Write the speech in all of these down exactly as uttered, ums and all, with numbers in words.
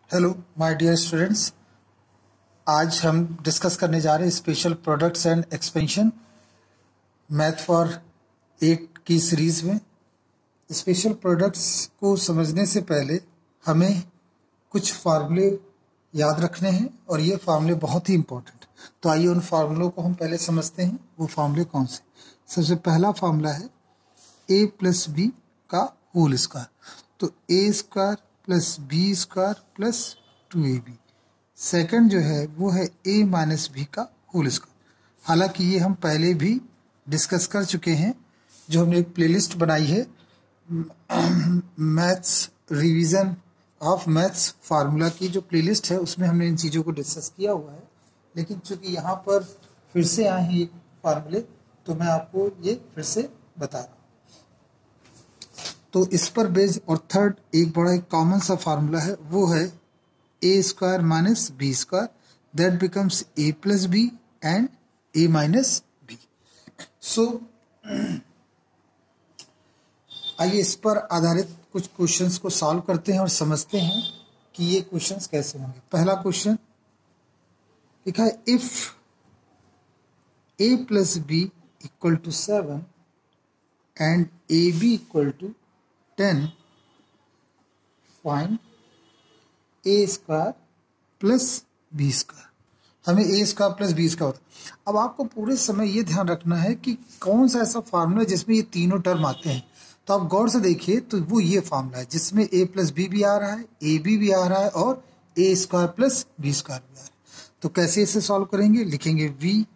Hello my dear students, आज हम discuss करने जा रहे हैं special products and expansion math for eight की सीरीज में। स्पेशल प्रोडक्ट्स को समझने से पहले हमें कुछ फार्मूले याद रखने हैं और ये फार्मूले बहुत ही इंपॉर्टेंट। तो आइए उन फार्मूलों को हम पहले समझते हैं। वो फार्मूले कौन से? सबसे पहला फार्मूला है ए प्लस बी का होल स्क्वायर। तो A square plus B square plus two A B. Second जो है वो है ए माइनस बी का होल स्क्वायर। हालांकि ये हम पहले भी डिस्कस कर चुके हैं, जो हमने एक प्लेलिस्ट बनाई है maths revision of maths formula की जो प्लेलिस्ट है, उसमें हमने इन चीज़ों को डिस्कस किया हुआ है। लेकिन चूंकि यहाँ पर फिर से आए हैं ये फार्मूले, तो मैं आपको ये फिर से बता रहा हूँ। तो इस पर बेस्ड और थर्ड एक बड़ा एक कॉमन सा फार्मूला है, वो है A square minus B square, that becomes A plus B and A minus B. So आइए इस पर आधारित कुछ क्वेश्चंस को सॉल्व करते हैं और समझते हैं कि ये क्वेश्चंस कैसे होंगे। पहला क्वेश्चन लिखा है, if A plus B equal to seven and A B equal to ten, find A square plus B square. हमें A square plus B square होता है। अब आपको पूरे समय ये ध्यान रखना है कि कौन सा ऐसा फार्मूला जिसमें ये तीनों टर्म आते हैं। तो आप गौर से देखिए, तो वो ये फार्मूला है जिसमें ए प्लस बी भी आ रहा है, ए बी भी आ रहा है और A square plus B square भी आ रहा है। तो कैसे इसे सॉल्व करेंगे? लिखेंगे वी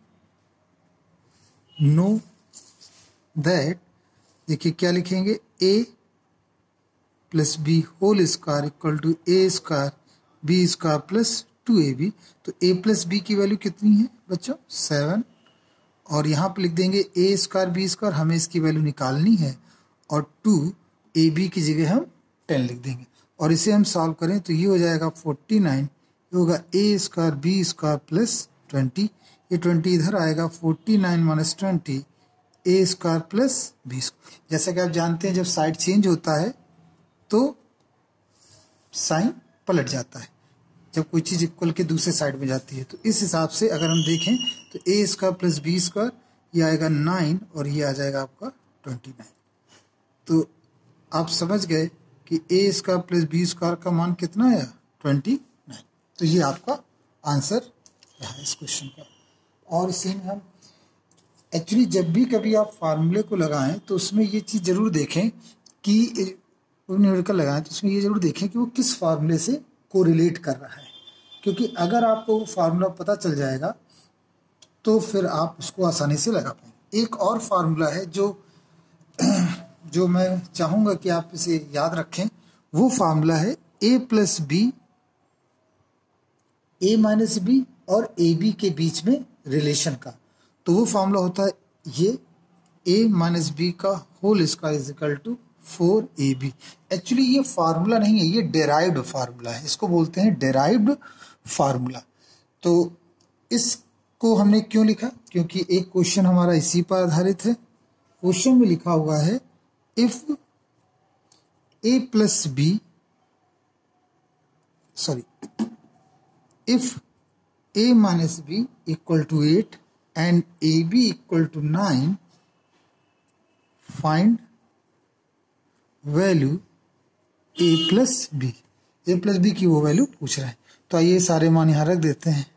नो दैट, देखिए क्या लिखेंगे, A plus B whole square equal to A square B square plus two A B. तो ए प्लस बी की वैल्यू कितनी है बच्चों? सेवन। और यहाँ पे लिख देंगे ए स्क्वायर बी स्क्वायर, हमें इसकी वैल्यू निकालनी है, और टू ए बी की जगह हम टेन लिख देंगे। और इसे हम सॉल्व करें तो ये हो जाएगा फोर्टी नाइन। ये होगा A square B square plus twenty. ये ट्वेंटी इधर आएगा, forty nine minus twenty A square plus B square. जैसा कि आप जानते हैं, जब साइड चेंज होता है तो साइन पलट जाता है जब कोई चीज़ इक्वल के दूसरे साइड में जाती है। तो इस हिसाब से अगर हम देखें तो A square plus B square ये आएगा नाइन और ये आ जाएगा आपका ट्वेंटी नाइन। तो आप समझ गए कि A square plus B square का मान कितना आया? Twenty nine. तो ये आपका आंसर रहा इस क्वेश्चन का। और इसी में हम एक्चुअली जब भी कभी आप फार्मूले को लगाएं तो उसमें ये चीज़ जरूर देखें कि न्यूमेरिकल लगाएं तो उसमें ये जरूर देखें कि वो किस फार्मूले से कोरिलेट कर रहा है, क्योंकि अगर आपको वो फार्मूला पता चल जाएगा तो फिर आप उसको आसानी से लगा पाएंगे। एक और फार्मूला है जो जो मैं चाहूँगा कि आप इसे याद रखें। वो फार्मूला है A plus B, A minus B और ए बी के बीच में रिलेशन का। तो वो फार्मूला होता है ये, ए माइनस बी का whole square is equal to four A B. Actually ये फार्मूला नहीं है, ये डेराइव्ड फार्मूला है, इसको बोलते हैं डेराइव्ड फार्मूला। तो इसको हमने क्यों लिखा? क्योंकि एक क्वेश्चन हमारा इसी पर आधारित है। क्वेश्चन में लिखा हुआ है, if A plus B sorry if A minus B equal to eight and A B equal to nine, find value A plus B. A plus B की वो वैल्यू पूछ रहा है। तो आइए सारे मान यहां रख देते हैं।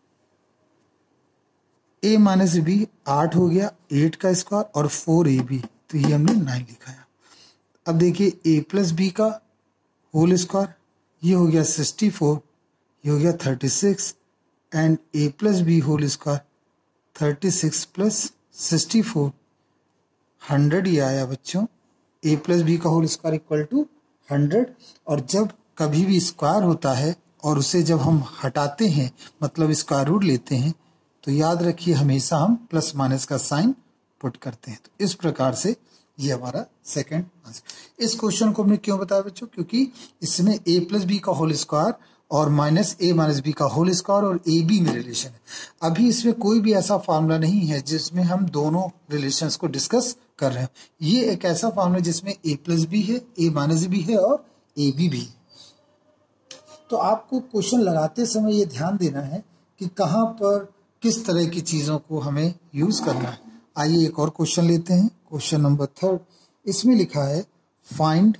ए माइनस बी आठ हो गया, एट का स्क्वायर और फोर ए बी, तो ये हमने नाइन लिखाया। अब देखिए ए प्लस बी का होल स्क्वायर, ये हो गया सिक्सटी फोर, ये हो गया thirty six, and A plus B whole square thirty six plus sixty four, hundred ये आया बच्चों। ए प्लस बी का whole square equal to hundred. और जब कभी भी स्क्वायर होता है और उसे जब हम हटाते हैं, मतलब स्क्वायर रूट लेते हैं, तो याद रखिए हमेशा हम प्लस माइनस का साइन पुट करते हैं। तो इस प्रकार से ये हमारा सेकंड आंसर। इस क्वेश्चन को हमने क्यों बताया बच्चों? क्योंकि इसमें ए प्लस बी का होल स्क्वायर और माइनस ए माइनस बी का होल स्क्वायर और ए बी में रिलेशन है। अभी इसमें कोई भी ऐसा फार्मूला नहीं है जिसमें हम दोनों रिलेशंस को डिस्कस कर रहे हैं। ये एक ऐसा फार्मूला जिसमें ए प्लस बी है, ए माइनस बी है और ए बी भी है। तो आपको क्वेश्चन लगाते समय ये ध्यान देना है कि कहाँ पर किस तरह की चीज़ों को हमें यूज़ करना है। आइए एक और क्वेश्चन लेते हैं, क्वेश्चन नंबर थर्ड। इसमें लिखा है find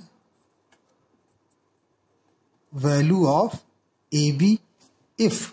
value of A B if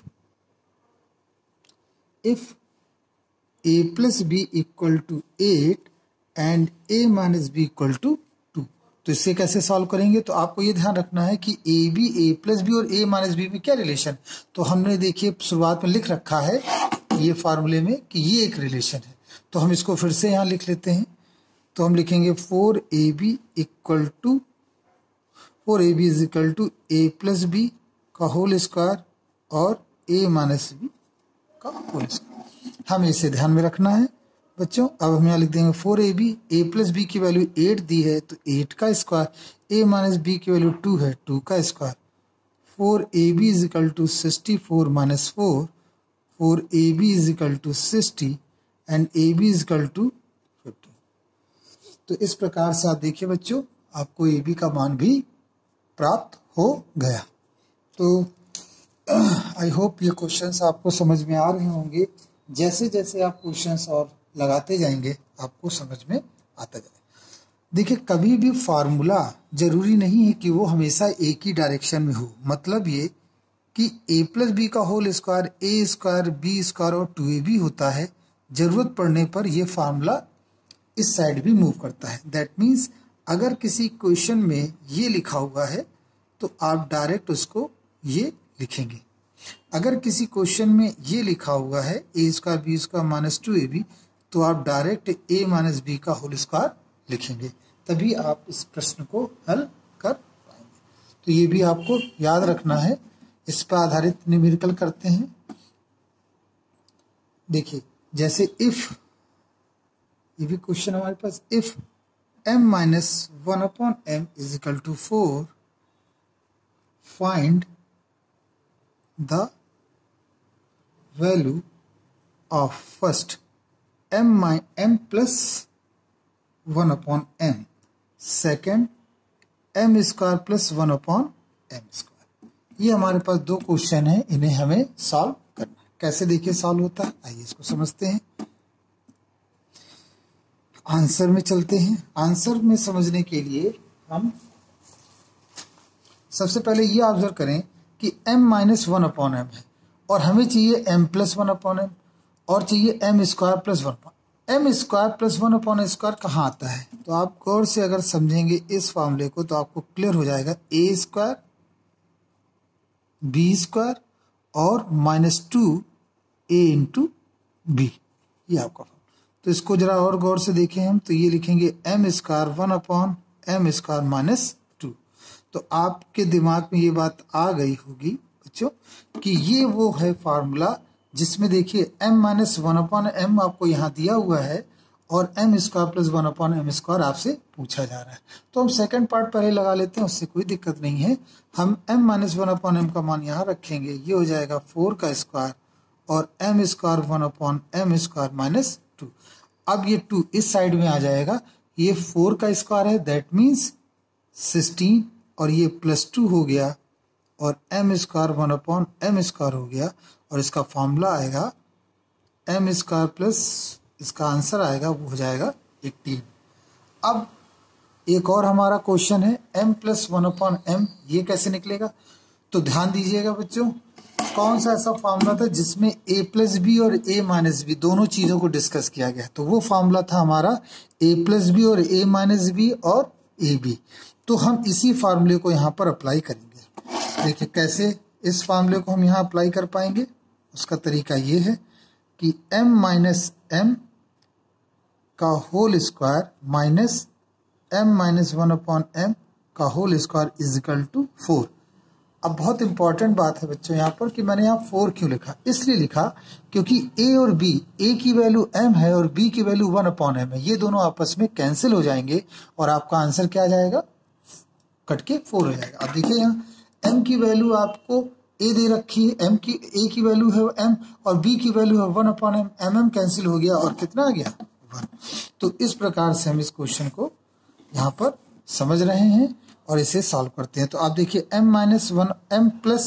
if A plus B equal to eight and A minus B equal to two. तो इससे कैसे सॉल्व करेंगे, तो आपको ये ध्यान रखना है कि A B, A plus B और ए माइनस बी में क्या रिलेशन। तो हमने देखिए शुरुआत में लिख रखा है ये फार्मूले में कि ये एक रिलेशन है, तो हम इसको फिर से यहाँ लिख लेते हैं। तो हम लिखेंगे four A B equal to four A B is equal to A plus B का होल स्क्वायर और ए माइनस बी का होल स्क्वायर। हमें इसे ध्यान में रखना है बच्चों। अब हम यहाँ लिख देंगे four A B, A plus B की वैल्यू एट दी है तो एट का स्क्वायर, ए माइनस बी की वैल्यू टू है, टू का square. Four A B is equal to sixty four minus four, four A B is equal to sixty and A B is equal to fifty. तो इस प्रकार से आप देखिए बच्चों, आपको ए बी का मान भी प्राप्त हो गया। तो आई होप ये क्वेश्चंस आपको समझ में आ रहे होंगे। जैसे जैसे आप क्वेश्चंस और लगाते जाएंगे आपको समझ में आता जाए। देखिए कभी भी फार्मूला जरूरी नहीं है कि वो हमेशा एक ही डायरेक्शन में हो। मतलब ये कि ए प्लस बी का whole square A square B square और टू ए बी होता है। जरूरत पड़ने पर ये फार्मूला इस साइड भी मूव करता है। दैट मीन्स अगर किसी क्वेश्चन में ये लिखा हुआ है तो आप डायरेक्ट उसको ये लिखेंगे। अगर किसी क्वेश्चन में ये लिखा हुआ है A square B square minus two A B तो आप डायरेक्ट ए माइनस बी का होल स्क्वायर लिखेंगे, तभी आप इस प्रश्न को हल कर पाएंगे। तो ये भी आपको याद रखना है। इस पर आधारित न्यूमेरिकल करते हैं। देखिए जैसे इफ, ये भी क्वेश्चन हमारे पास, if m minus one upon M is equal to four, find the value of first m minus m plus one upon M, second m square plus one upon M square. ये हमारे पास दो question हैं, इन्हें हमें solve करना है। कैसे देखिए सॉल्व होता है, आइए इसको समझते हैं। आंसर में चलते हैं। आंसर में समझने के लिए हम सबसे पहले ये ऑब्जर्व करें कि m minus one upon M है और हमें चाहिए m plus one upon M और चाहिए m square plus one upon M. Square plus one upon square कहाँ आता है, तो आप गौर से अगर समझेंगे इस फॉर्मूले को तो आपको क्लियर हो जाएगा। ए स्क्वायर बी स्क्वायर और minus two A into B, ये आपका। तो इसको जरा और गौर से देखें हम, तो ये लिखेंगे M square one upon M square minus two. तो आपके दिमाग में ये बात आ गई होगी बच्चों कि ये वो है फार्मूला जिसमें देखिए m minus one upon M आपको यहाँ दिया हुआ है और M square plus one upon M square आपसे पूछा जा रहा है। तो हम सेकंड पार्ट पहले लगा लेते हैं, उससे कोई दिक्कत नहीं है। हम m minus one upon M का मान यहाँ रखेंगे, ये हो जाएगा फोर का स्क्वायर और M square one upon M square minus two. अब ये टू इस साइड में आ जाएगा, ये फोर का स्क्वायर है दैट मीन्स सिक्सटीन और ये प्लस टू हो गया और M square one upon M square हो गया और इसका फॉर्मूला आएगा एम स्क्वायर प्लस इसका आंसर आएगा वो हो जाएगा एटीन। अब एक और हमारा क्वेश्चन है m plus one upon M, ये कैसे निकलेगा, तो ध्यान दीजिएगा बच्चों। कौन सा ऐसा फार्मूला था जिसमें a प्लस बी और a माइनस बी दोनों चीजों को डिस्कस किया गया, तो वो फार्मूला था हमारा a प्लस बी और a माइनस बी और ए बी। तो हम इसी फार्मूले को यहाँ पर अप्लाई करेंगे। देखिए कैसे इस फार्मूले को हम यहाँ अप्लाई कर पाएंगे, उसका तरीका ये है कि m माइनस एम का whole square minus m minus one upon M का whole square is equal to four. अब बहुत इंपॉर्टेंट बात है बच्चों यहाँ पर कि मैंने यहाँ फोर क्यों लिखा, इसलिए लिखा क्योंकि a और b, a की वैल्यू m है और b की वैल्यू वन अपॉन एम है, ये दोनों आपस में कैंसिल हो जाएंगे और आपका आंसर क्या आ जाएगा, कट के फोर हो जाएगा। अब देखिए यहाँ m की वैल्यू आपको a दे रखी है, m की a की वैल्यू है m और b की वैल्यू है one upon M, M M cancel हो गया और कितना आ गया वन। तो इस प्रकार से हम इस क्वेश्चन को यहाँ पर समझ रहे हैं और इसे सॉल्व करते हैं। तो आप देखिए m minus one M plus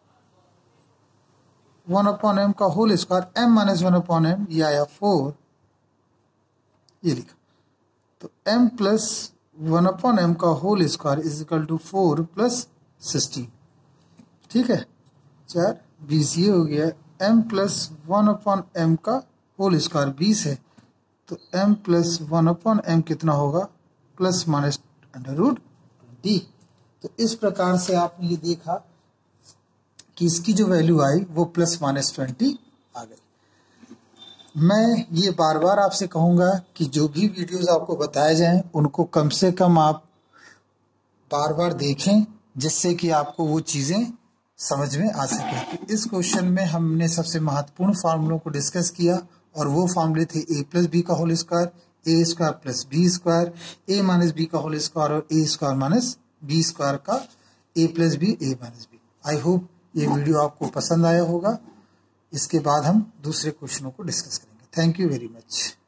one upon M का whole square, m minus one upon M ये आया फोर, ये लिखा। तो m plus one upon M का whole square is equal to four plus sixteen. ठीक है, चार बीस, ये हो गया। m plus one upon M का होल स्क्वायर बीस है, तो m plus one upon M कितना होगा, plus minus under root D. तो इस प्रकार से आपने ये देखा कि इसकी जो वैल्यू आई वो प्लस माइनस ट्वेंटी आ गई। मैं ये बार बार आपसे कहूँगा कि जो भी वीडियोस आपको बताए जाएं उनको कम से कम आप बार बार देखें, जिससे कि आपको वो चीज़ें समझ में आ सके। तो इस क्वेश्चन में हमने सबसे महत्वपूर्ण फार्मूलों को डिस्कस किया, और वो फार्मूले थे ए प्लस बी का whole square, A square plus B square, A minus B का होल स्क्वायर और A square minus B square का A plus B, A minus B. I hope ये वीडियो आपको पसंद आया होगा। इसके बाद हम दूसरे क्वेश्चनों को डिस्कस करेंगे। Thank you very much.